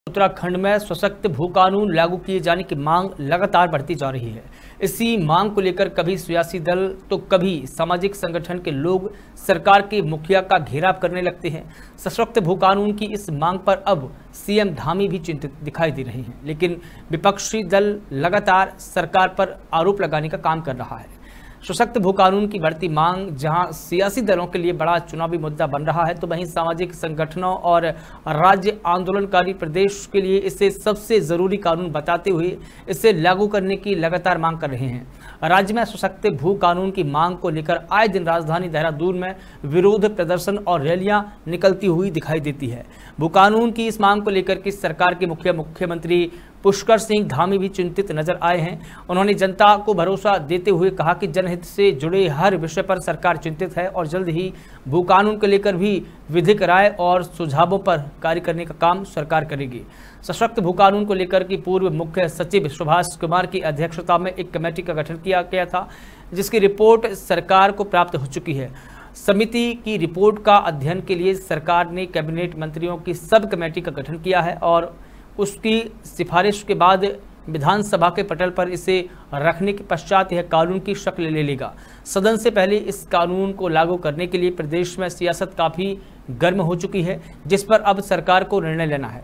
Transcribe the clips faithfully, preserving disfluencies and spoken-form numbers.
उत्तराखंड में सशक्त भू कानून लागू किए जाने की मांग लगातार बढ़ती जा रही है। इसी मांग को लेकर कभी सियासी दल तो कभी सामाजिक संगठन के लोग सरकार के मुखिया का घेराव करने लगते हैं। सशक्त भू कानून की इस मांग पर अब सीएम धामी भी चिंतित दिखाई दे रहे हैं, लेकिन विपक्षी दल लगातार सरकार पर आरोप लगाने का काम कर रहा है। सशक्त भू कानून की बढ़ती मांग जहां सियासी दलों के लिए बड़ा चुनावी मुद्दा बन रहा है, तो वहीं सामाजिक संगठनों और राज्य आंदोलनकारी प्रदेश के लिए इसे सबसे जरूरी कानून बताते हुए इसे लागू करने की लगातार मांग कर रहे हैं। राज्य में सशक्त भू कानून की मांग को लेकर आए दिन राजधानी देहरादून में विरोध प्रदर्शन और रैलियां निकलती हुई दिखाई देती है। भू कानून की इस मांग को लेकर की सरकार के मुखिया मुख्यमंत्री पुष्कर सिंह धामी भी चिंतित नजर आए हैं। उन्होंने जनता को भरोसा देते हुए कहा कि जनहित से जुड़े हर विषय पर सरकार चिंतित है और जल्द ही भू कानून को लेकर भी विधिक राय और सुझावों पर कार्य करने का काम सरकार करेगी। सशक्त भू कानून को लेकर की पूर्व मुख्य सचिव सुभाष कुमार की अध्यक्षता में एक कमेटी का गठन किया गया था, जिसकी रिपोर्ट सरकार को प्राप्त हो चुकी है। समिति की रिपोर्ट का अध्ययन के लिए सरकार ने कैबिनेट मंत्रियों की सब कमेटी का गठन किया है और उसकी सिफारिश के बाद विधानसभा के पटल पर इसे रखने के पश्चात यह कानून की शक्ल ले लेगा। सदन से पहले इस कानून को लागू करने के लिए प्रदेश में सियासत काफी गर्म हो चुकी है, जिस पर अब सरकार को निर्णय लेना है।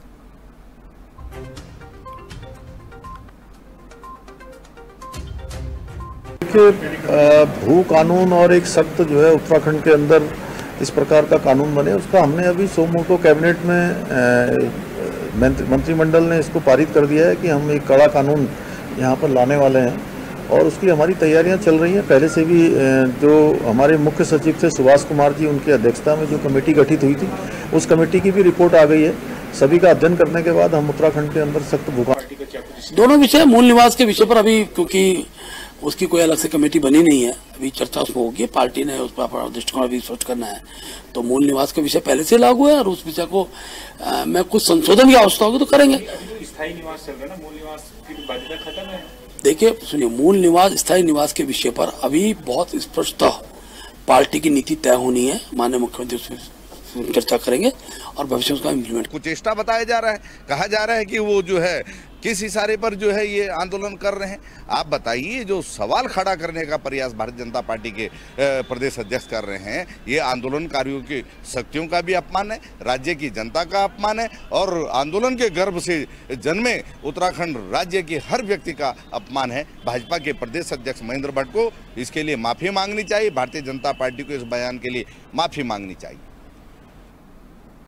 देखिए, भू कानून और एक सख्त जो है उत्तराखंड के अंदर इस प्रकार का कानून बने, उसका हमने अभी सोमवार को कैबिनेट में मंत्रिमंडल ने इसको पारित कर दिया है कि हम एक कड़ा कानून यहाँ पर लाने वाले हैं और उसकी हमारी तैयारियां चल रही हैं। पहले से भी जो हमारे मुख्य सचिव थे सुभाष कुमार जी, उनकी अध्यक्षता में जो कमेटी गठित हुई थी, उस कमेटी की भी रिपोर्ट आ गई है। सभी का अध्ययन करने के बाद हम उत्तराखंड के अंदर सख्त भू कानून दोनों विषय, मूल निवास के विषय पर अभी क्योंकि उसकी कोई अलग से कमेटी बनी नहीं है, अभी चर्चा उसमें होगी, पार्टी ने उस पर दृष्टिकोण भी स्पष्ट करना है। तो मूल निवास का विषय पहले से लागू है और उस विषय को आ, में कुछ संशोधन की आवश्यकता होगी तो करेंगे। स्थायी निवास चल रहा है ना, मूल निवास की बाध्यता खत्म है। देखिए सुनिए, मूल निवास स्थायी निवास के विषय पर अभी बहुत स्पष्टतः पार्टी की नीति तय होनी है। माननीय मुख्यमंत्री उसमें चर्चा करेंगे और भविष्य में उसका इम्प्लीमेंट। कुछ चेष्टा बताया जा रहा है, कहा जा रहा है कि वो जो है किस इशारे पर जो है ये आंदोलन कर रहे हैं। आप बताइए, जो सवाल खड़ा करने का प्रयास भारतीय जनता पार्टी के प्रदेश अध्यक्ष कर रहे हैं, ये आंदोलनकारियों की शक्तियों का भी अपमान है, राज्य की जनता का अपमान है और आंदोलन के गर्भ से जन्मे उत्तराखंड राज्य के हर व्यक्ति का अपमान है। भाजपा के प्रदेश अध्यक्ष महेंद्र भट्ट को इसके लिए माफ़ी मांगनी चाहिए, भारतीय जनता पार्टी को इस बयान के लिए माफ़ी मांगनी चाहिए।